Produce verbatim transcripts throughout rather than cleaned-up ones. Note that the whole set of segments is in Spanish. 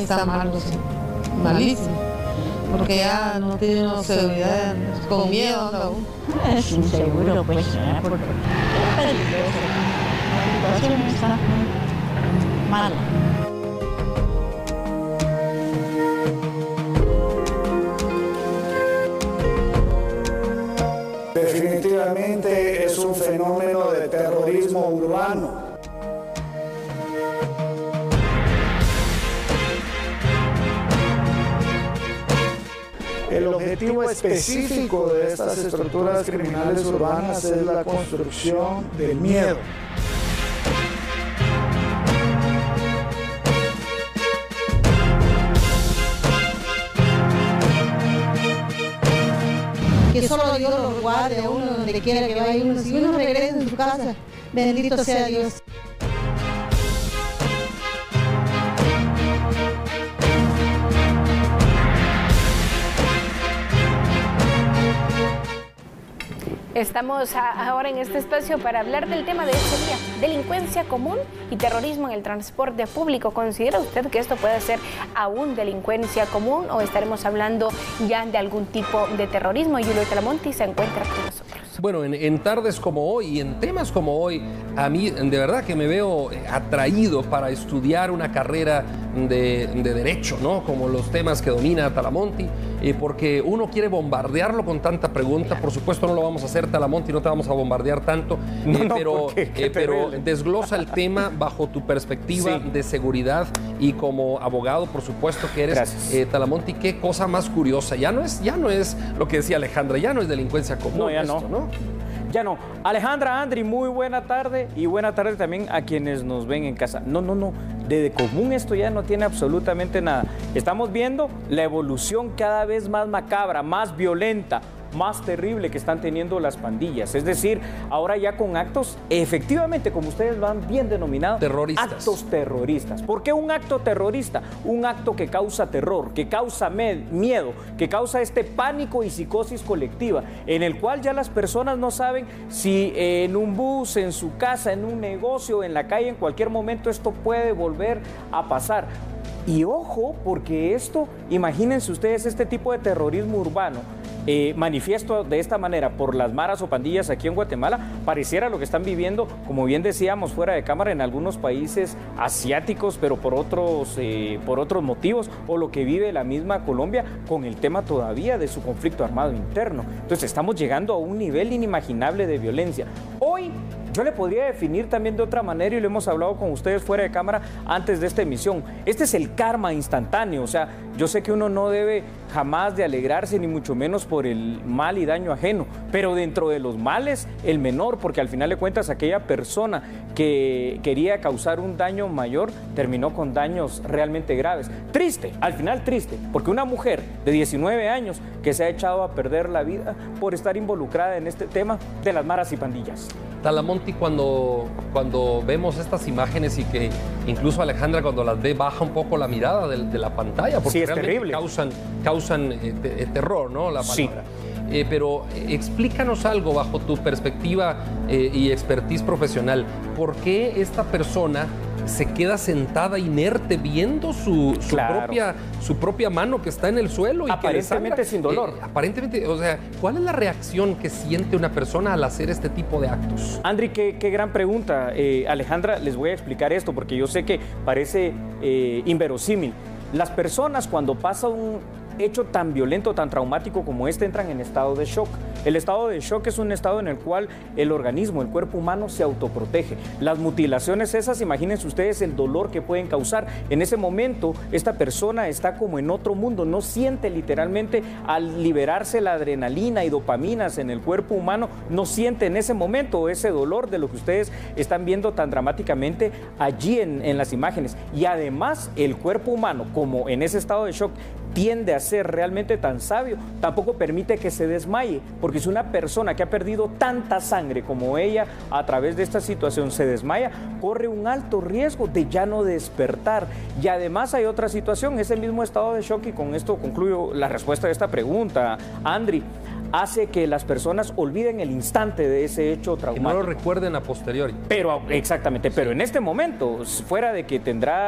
está mal, o sea, malísimo. Porque ya no tiene una seguridad, con miedo anda uno. Es inseguro, pues, ¿eh? Porque es peligroso. La situación está mala. Definitivamente es un fenómeno de terrorismo urbano. El objetivo específico de estas estructuras criminales urbanas es la construcción del miedo. Que solo Dios lo guarde a uno donde quiera que vaya uno. Si uno regresa en su casa, bendito sea Dios. Estamos a, ahora en este espacio para hablar del tema de este día, delincuencia común y terrorismo en el transporte público. ¿Considera usted que esto puede ser aún delincuencia común o estaremos hablando ya de algún tipo de terrorismo? Julio Talamonti se encuentra con nosotros. Bueno, en, en tardes como hoy y en temas como hoy, a mí de verdad que me veo atraído para estudiar una carrera de, de derecho, ¿no? Como los temas que domina Talamonti, eh, porque uno quiere bombardearlo con tanta pregunta. Por supuesto no lo vamos a hacer, Talamonti, no te vamos a bombardear tanto, no, eh, no, pero, eh, pero desglosa el tema bajo tu perspectiva sí. de seguridad y como abogado, por supuesto que eres, eh, Talamonti. Qué cosa más curiosa, ya no es, ya no es lo que decía Alejandra, ya no es delincuencia común. No, ya esto, no. ¿no? Ya no. Alejandra, Andri, muy buena tarde y buena tarde también a quienes nos ven en casa. No, no, no. De común esto ya no tiene absolutamente nada. Estamos viendo la evolución cada vez más macabra, más violenta, más terrible que están teniendo las pandillas. Es decir, ahora ya con actos, efectivamente, como ustedes lo han bien denominado, terroristas. Actos terroristas. ¿Por qué un acto terrorista? Un acto que causa terror, que causa miedo, que causa este pánico y psicosis colectiva, en el cual ya las personas no saben si en un bus, en su casa, en un negocio, en la calle, en cualquier momento esto puede volver a pasar. Y ojo, porque esto, imagínense ustedes este tipo de terrorismo urbano, Eh, manifiesto de esta manera por las maras o pandillas aquí en Guatemala, pareciera lo que están viviendo, como bien decíamos fuera de cámara, en algunos países asiáticos, pero por otros, eh, por otros motivos, o lo que vive la misma Colombia con el tema todavía de su conflicto armado interno. Entonces estamos llegando a un nivel inimaginable de violencia. Hoy yo le podría definir también de otra manera, y lo hemos hablado con ustedes fuera de cámara antes de esta emisión. Este es el karma instantáneo. O sea, yo sé que uno no debe jamás de alegrarse, ni mucho menos por el mal y daño ajeno, pero dentro de los males, el menor, porque al final de cuentas aquella persona que quería causar un daño mayor terminó con daños realmente graves. Triste, al final triste, porque una mujer de diecinueve años que se ha echado a perder la vida por estar involucrada en este tema de las maras y pandillas. Talamonti, cuando, cuando vemos estas imágenes y que incluso Alejandra cuando las ve baja un poco la mirada de, de la pantalla, porque sí, es realmente terrible. causan, causan eh, te, terror, ¿no? La palabra. Sí. Eh, pero eh, explícanos algo bajo tu perspectiva eh, y expertise profesional. ¿Por qué esta persona se queda sentada inerte viendo su, su, claro. propia, su propia mano que está en el suelo? Y aparentemente sin dolor. Eh, aparentemente, o sea, ¿cuál es la reacción que siente una persona al hacer este tipo de actos? Andri, qué, qué gran pregunta. Eh, Alejandra, les voy a explicar esto porque yo sé que parece eh, inverosímil. Las personas cuando pasa un hecho tan violento, tan traumático como este, entran en estado de shock. El estado de shock es un estado en el cual el organismo, el cuerpo humano se autoprotege. Las mutilaciones esas, imagínense ustedes el dolor que pueden causar. En ese momento, esta persona está como en otro mundo, no siente literalmente al liberarse la adrenalina y dopaminas en el cuerpo humano, no siente en ese momento ese dolor de lo que ustedes están viendo tan dramáticamente allí en, en las imágenes. Y además, el cuerpo humano, como en ese estado de shock, tiende a ser realmente tan sabio, tampoco permite que se desmaye, porque si una persona que ha perdido tanta sangre como ella a través de esta situación se desmaya, corre un alto riesgo de ya no despertar. Y además hay otra situación, ese mismo estado de shock, y con esto concluyo la respuesta de esta pregunta, Andri, hace que las personas olviden el instante de ese hecho traumático. Que no lo recuerden a posteriori. Pero, exactamente, pero en este momento, fuera de que tendrá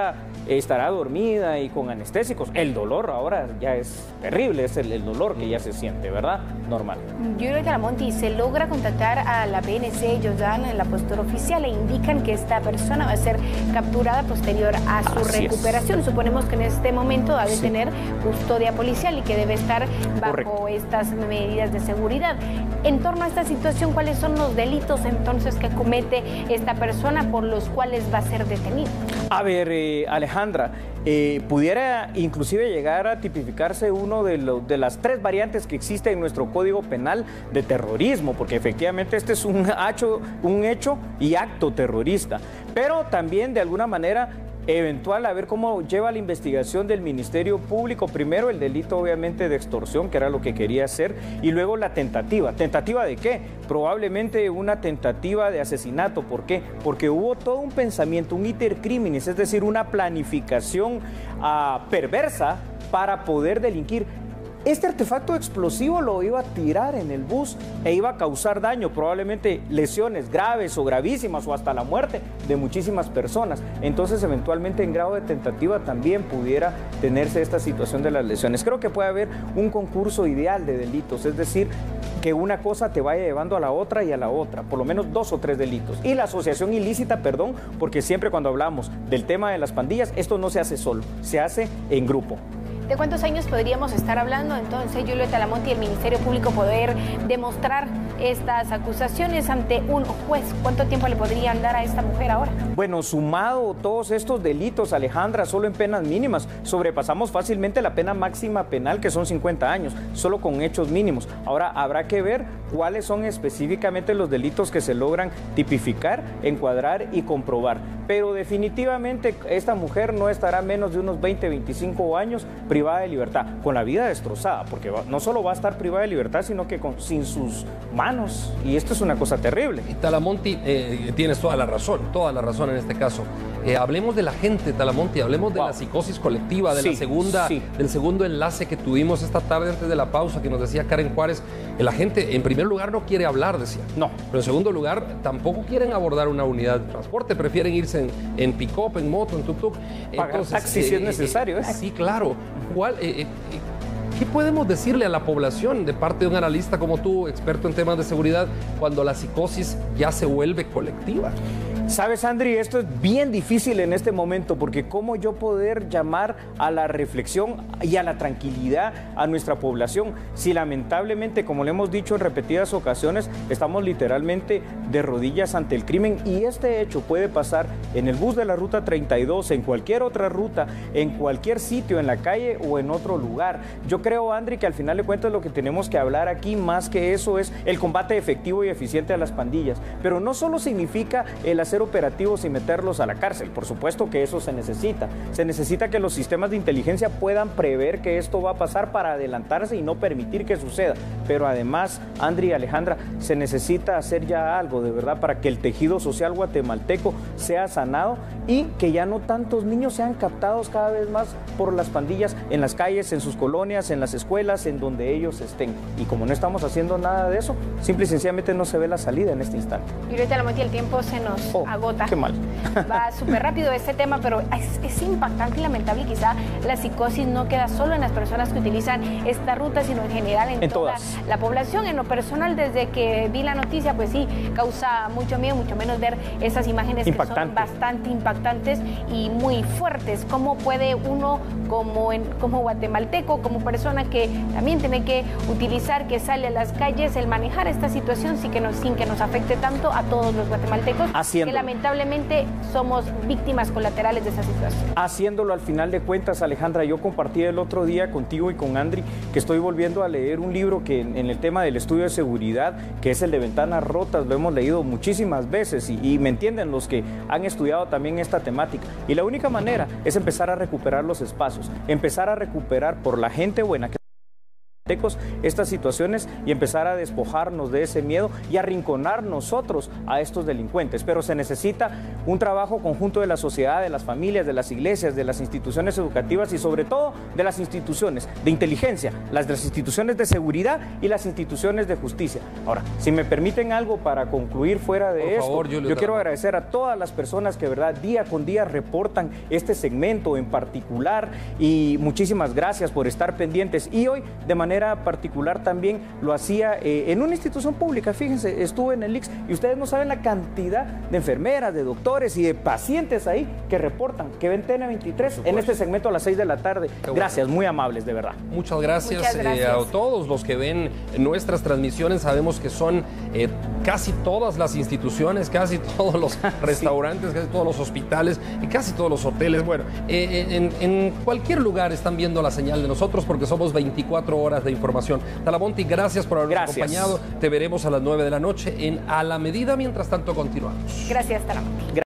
estará dormida y con anestésicos. El dolor ahora ya es terrible, es el, el dolor que ya se siente, ¿verdad? Normal. Yuri Talamonti, se logra contactar a la P N C, ellos dan la postura oficial e indican que esta persona va a ser capturada posterior a su Así recuperación. Es. Suponemos que en este momento debe Sí. tener custodia policial y que debe estar bajo Correcto. estas medidas de seguridad. En torno a esta situación, ¿cuáles son los delitos entonces que comete esta persona por los cuales va a ser detenido? A ver, eh, Alejandra, eh, pudiera inclusive llegar a tipificarse uno de, lo, de las tres variantes que existe en nuestro Código Penal de terrorismo, porque efectivamente este es un hecho, un hecho y acto terrorista, pero también de alguna manera eventual, a ver cómo lleva la investigación del Ministerio Público. Primero el delito obviamente de extorsión, que era lo que quería hacer, y luego la tentativa. ¿Tentativa de qué? Probablemente una tentativa de asesinato. ¿Por qué? Porque hubo todo un pensamiento, un iter criminis, es decir, una planificación uh, perversa para poder delinquir. Este artefacto explosivo lo iba a tirar en el bus e iba a causar daño, probablemente lesiones graves o gravísimas o hasta la muerte de muchísimas personas. Entonces, eventualmente en grado de tentativa también pudiera tenerse esta situación de las lesiones. Creo que puede haber un concurso ideal de delitos, es decir, que una cosa te vaya llevando a la otra y a la otra, por lo menos dos o tres delitos. Y la asociación ilícita, perdón, porque siempre cuando hablamos del tema de las pandillas, esto no se hace solo, se hace en grupo. ¿De cuántos años podríamos estar hablando entonces, Julio Talamonti, y el Ministerio Público poder demostrar estas acusaciones ante un juez? ¿Cuánto tiempo le podrían dar a esta mujer ahora? Bueno, sumado todos estos delitos, Alejandra, solo en penas mínimas, sobrepasamos fácilmente la pena máxima penal, que son cincuenta años, solo con hechos mínimos. Ahora, habrá que ver cuáles son específicamente los delitos que se logran tipificar, encuadrar y comprobar. Pero definitivamente esta mujer no estará menos de unos veinte, veinticinco años privada de libertad, con la vida destrozada, porque no solo va a estar privada de libertad, sino que con, sin sus manos, y esto es una cosa terrible. Y Talamonti, eh, tienes toda la razón, toda la razón en este caso. Eh, hablemos de la gente, Talamonti, hablemos de wow. la psicosis colectiva, de sí, la segunda, sí. del segundo enlace que tuvimos esta tarde antes de la pausa, que nos decía Karen Juárez. La gente, en primer lugar, no quiere hablar, decía. No. Pero en segundo lugar, tampoco quieren abordar una unidad de transporte, prefieren irse en, en pick-up, en moto, en tuk-tuk. Pagar taxi eh, si es necesario. Eh, eh, sí, claro. ¿Cuál, eh, eh, ¿Qué podemos decirle a la población de parte de un analista como tú, experto en temas de seguridad, cuando la psicosis ya se vuelve colectiva? Sabes, Andri, esto es bien difícil en este momento, porque cómo yo poder llamar a la reflexión y a la tranquilidad a nuestra población si lamentablemente, como le hemos dicho en repetidas ocasiones, estamos literalmente de rodillas ante el crimen, y este hecho puede pasar en el bus de la ruta treinta y dos, en cualquier otra ruta, en cualquier sitio, en la calle o en otro lugar. Yo creo, Andri, que al final de cuentas lo que tenemos que hablar aquí, más que eso, es el combate efectivo y eficiente a las pandillas, pero no solo significa el hacer operativos y meterlos a la cárcel. Por supuesto que eso se necesita. Se necesita que los sistemas de inteligencia puedan prever que esto va a pasar para adelantarse y no permitir que suceda. Pero además, Andri y Alejandra, se necesita hacer ya algo de verdad para que el tejido social guatemalteco sea sanado y que ya no tantos niños sean captados cada vez más por las pandillas en las calles, en sus colonias, en las escuelas, en donde ellos estén. Y como no estamos haciendo nada de eso, simple y sencillamente no se ve la salida en este instante. Y ahorita, Talamonti, el tiempo se nos oh. agota. Qué mal. Va súper rápido este tema, pero es, es impactante y lamentable. Quizá la psicosis no queda solo en las personas que utilizan esta ruta, sino en general en, en toda todas. la población. En lo personal, desde que vi la noticia, pues sí, causa mucho miedo, mucho menos ver esas imágenes Impactante. que son bastante impactantes y muy fuertes. ¿Cómo puede uno, como, en, como guatemalteco, como persona que también tiene que utilizar, que sale a las calles, el manejar esta situación sin que nos, sin que nos afecte tanto a todos los guatemaltecos? Haciendo. Que lamentablemente somos víctimas colaterales de esa situación. Haciéndolo al final de cuentas, Alejandra, yo compartí el otro día contigo y con Andri que estoy volviendo a leer un libro que en, en el tema del estudio de seguridad, que es el de Ventanas Rotas, lo hemos leído muchísimas veces y, y me entienden los que han estudiado también esta temática. Y la única manera es empezar a recuperar los espacios, empezar a recuperar por la gente buena que estas situaciones y empezar a despojarnos de ese miedo y arrinconar nosotros a estos delincuentes. Pero se necesita un trabajo conjunto de la sociedad, de las familias, de las iglesias, de las instituciones educativas y sobre todo de las instituciones de inteligencia, las de las instituciones de seguridad y las instituciones de justicia. Ahora, si me permiten algo para concluir fuera de Por esto, favor, Julio, yo quiero agradecer a todas las personas que, verdad, día con día reportan este segmento en particular y muchísimas gracias por estar pendientes. Y hoy, de manera particular, también lo hacía eh, en una institución pública. Fíjense, estuve en el I C S y ustedes no saben la cantidad de enfermeras, de doctores y de pacientes ahí que reportan, que ven T N veintitrés en este segmento a las seis de la tarde. Bueno. Gracias, muy amables, de verdad. Muchas gracias, Muchas gracias. Eh, a todos los que ven nuestras transmisiones. Sabemos que son eh, casi todas las instituciones, casi todos los restaurantes, casi todos los hospitales y casi todos los hoteles. Bueno, eh, en, en cualquier lugar están viendo la señal de nosotros porque somos veinticuatro horas de información. Talamonti, gracias por habernos Gracias. acompañado. Te veremos a las nueve de la noche en A la Medida. Mientras tanto, continuamos. Gracias, Talamonti.